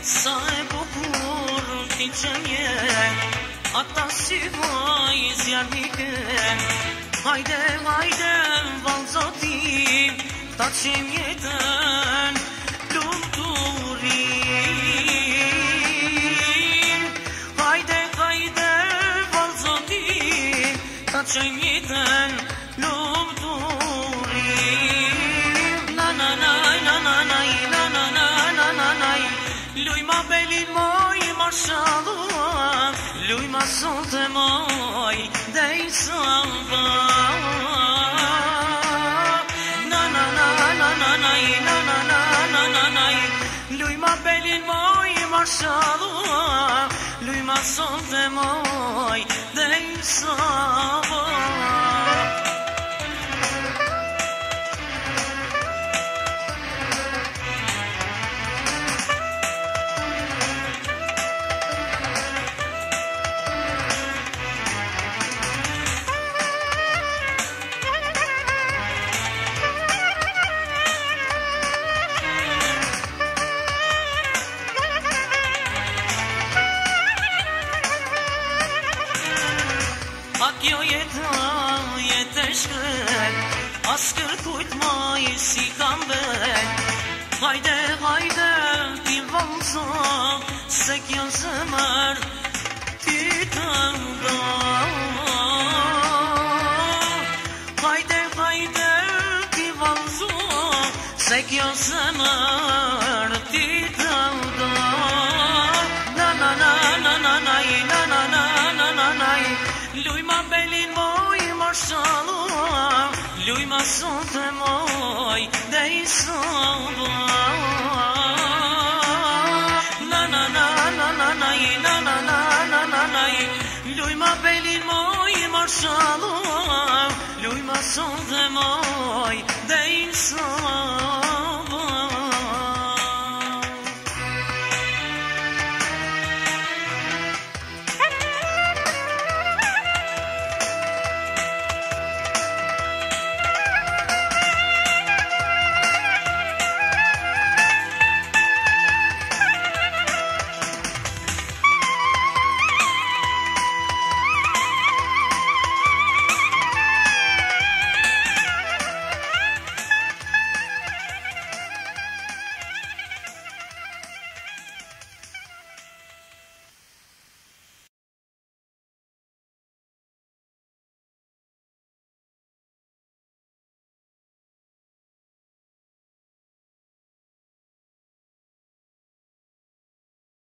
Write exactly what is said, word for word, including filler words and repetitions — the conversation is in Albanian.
Sa e bukur ti që je, ata si vaj zjarnike. Hajde, hajde, valzoti, ta qim jetën lumëturin. Hajde, hajde, valzoti, ta qim jetën lumëturin. Na na na na na na na na na na na na. Luj ma belin moj, mashallah, luj ma sote moj, dej samba. Na na na na na na na na na na na na. Luj ma belin moj, mashallah, luj ma sote moj, dej samba. A kjo jeta, jetë e shkret, as kërkujt maj si kam vet. Hajde, hajde, ti valzo, se kjo zemër ti të nda. Hajde, hajde, ti valzo, se kjo zemër ti të nda. Na na na na na na na na na na na na. Luj ma belin moj, mashallah, luj ma sote moj, dej samba. Na na na na na na na na na na na na. Luj ma belin moj, mashallah, luj ma sote moj, dej samba.